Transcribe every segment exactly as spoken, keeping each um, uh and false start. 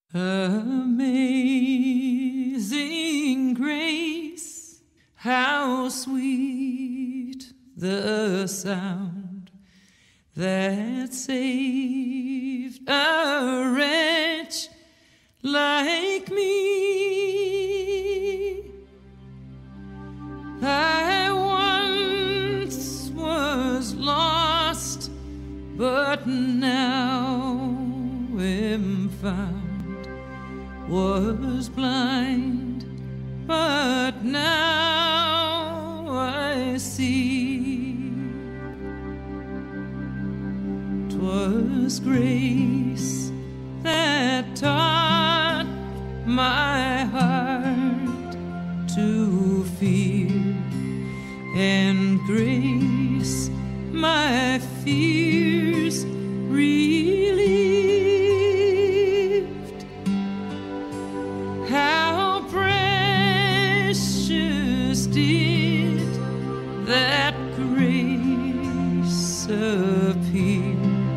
Amazing grace, how sweet the sound that saved a wretch like me. I once was lost, but now am found. Was blind, but now I see. 'Twas grace that taught my heart to fear, and grace my fears relieved. How precious did that grace appear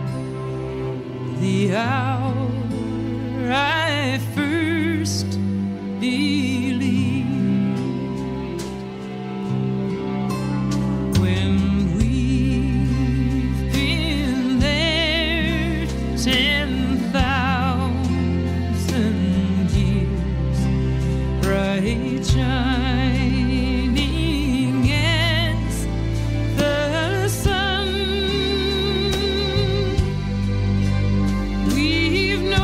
the hour I first believed. When we've been there ten thousand years, bright shining as the sun, we've no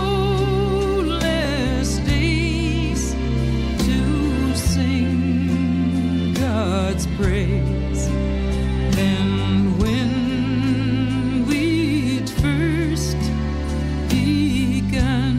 less days to sing God's praise than when we'd first begun.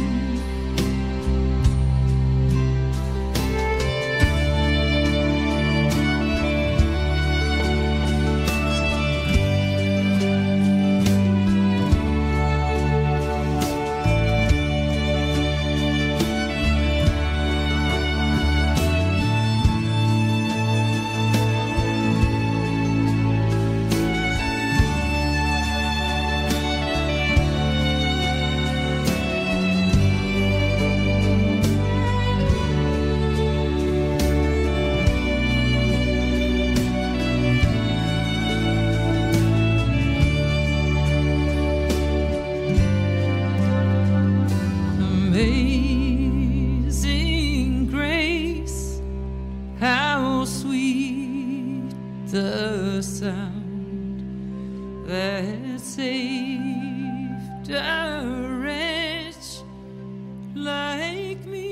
Amazing grace, how sweet the sound that saved a wretch like me.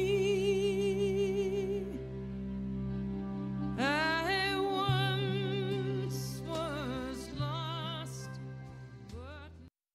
I once was lost, but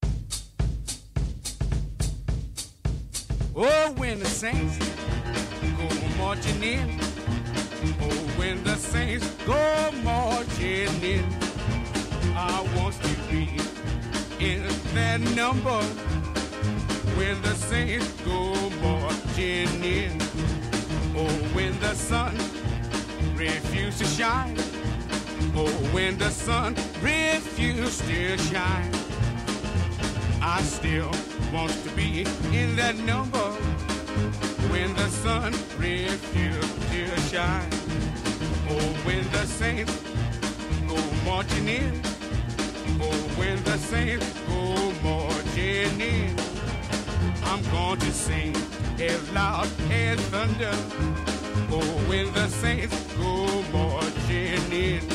Oh, when the saints go marching in. Oh, when the saints go marching in. I want to be in that number. When the saints go marching in. Oh, when the sun refuses to shine. Oh, when the sun refuses to shine. I still want to be in that number when the sun refuses to shine. Oh, when the saints go marching in. Oh, when the saints go marching in. I'm going to sing as loud as thunder. Oh, when the saints go marching in.